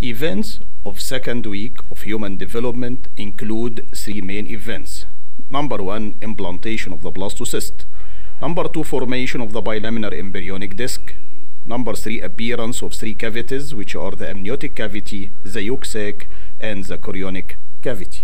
Events of second week of human development include three main events. Number 1, implantation of the blastocyst. Number 2, formation of the bilaminar embryonic disc. Number 3, appearance of three cavities, which are the amniotic cavity, the yolk sac, and the chorionic cavity.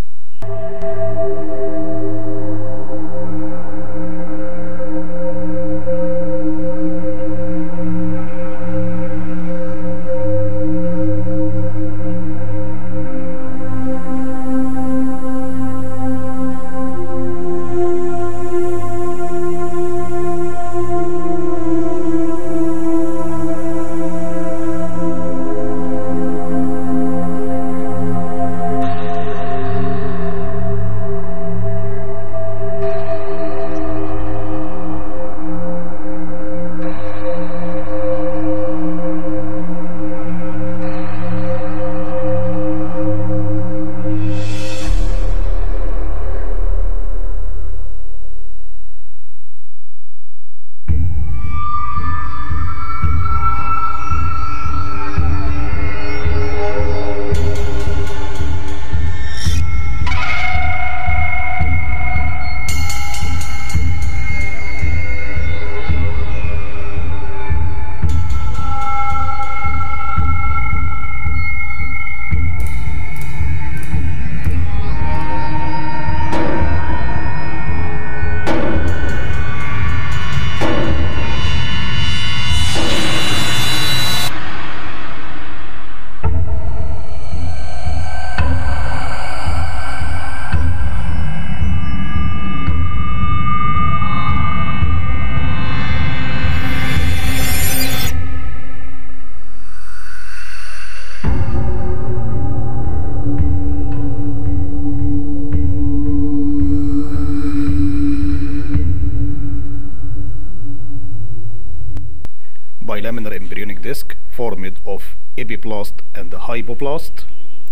Bilaminar embryonic disc formed of epiblast and hypoblast,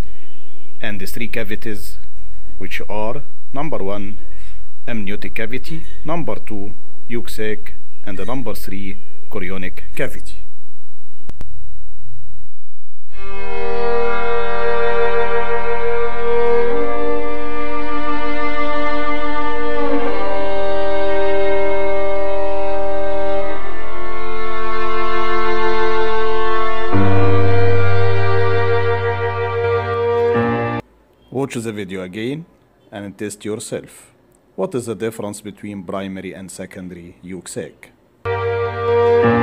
and the three cavities, which are number 1, amniotic cavity, number 2, yolk sac, and the number 3, chorionic cavity. Watch the video again and test yourself. What is the difference between primary and secondary yolk sac?